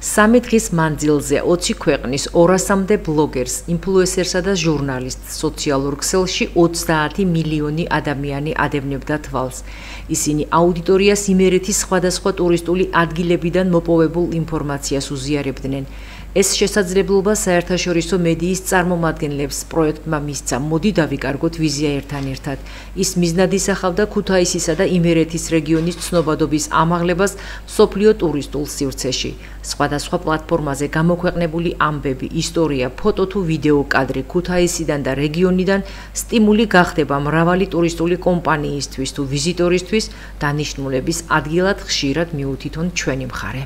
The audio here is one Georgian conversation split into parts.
3 დღის მანძილზე 20 ქვეყნის 200-მდე ბლოგერს, ინფლუენსერსა და ჟურნალისტს სოციალურ ქსელში 30 მილიონი ადამიანი ადევნებდა თვალს. ისინი აუდიტორიას იმერეთის სხვადასხვა ტურისტული ადგილებიდან მოპოვებულ ინფორმაციას უზიარებდნენ. ეს შესაძლებლობა საერთაშორისო მედიის წარმომადგენლებს პროექტმა მისცა. მოდი დავიკარგოთ ვიზია ერთად. ის მიზნად ისახავდა ქუთაისისა და იმერეთის რეგიონის ცნობადობის ამაღლებას მსოფლიო ტურისტულ სივრცეში. სხვადასხვა პლატფორმაზე გამოქვეყნებული ამბები, ისტორია, ფოტო თუ ვიდეო კადრი ქუთაისიდან და რეგიონიდან სტიმული გახდება მრავალი ტურისტული კომპანიისთვის თუ ვიზიტორისთვის დანიშნულების ადგილად ხშირად მიუთითონ ჩვენი მხარე.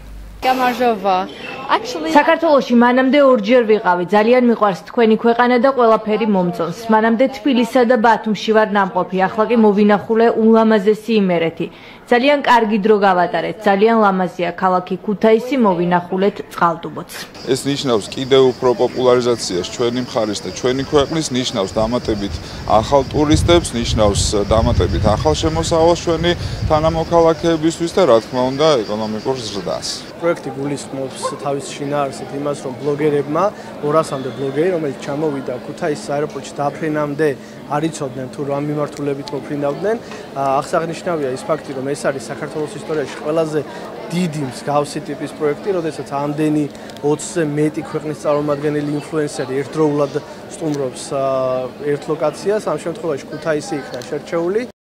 საქართველოში მანამდე ორჯერ ვიყავი, ძალიან მიყვარს თქვენი ქვეყანა და ყველაფერი მომწონს. მანამდე თბილისსა და ბათუმში ვარ ნამყოფი, ახლა კი მოვინახულე ულამაზესი იმერეთი. ძალიან კარგი დრო გავატარეთ, ძალიან ლამაზია ქალაქი ქუთაისი, მოვინახულეთ წყალტუბოც. ეს ნიშნავს კიდევ უფრო პოპულარიზაციას ჩვენი მხარის და ჩვენი ქვეყნის, ნიშნავს დამატებით ახალ ტურისტებს, ნიშნავს დამატებით ახალ შემოსავალს ჩვენი თანამოქალაქეებისთვის და რა თქმა უნდა ეკონომიკურ ზრდას. პროექტი გულისხმობს თავის შინაარსით იმას, რომ ბლოგერებმა 200-მდე ბლოგერი, რომელიც ჩამოვიდა ქუთაისის აეროპორტში დაფრენამდე არ იცოდნენ თუ რა მიმართულებით მოფრინავდნენ. აღსანიშნავია ის ფაქტი, რომ ეს არის საქართველოს ისტორიაში ყველაზე დიდი მსგავსი ტიპის პროექტი, როდესაც ამდენი 20-ზე მეტი ქვეყნის წარმომადგენელი ინფლუენსერი ერთდროულად სტუმრობს ერთ ლოკაციას, ამ შემთხვევაში ქუთაისი იქნა შერჩეული.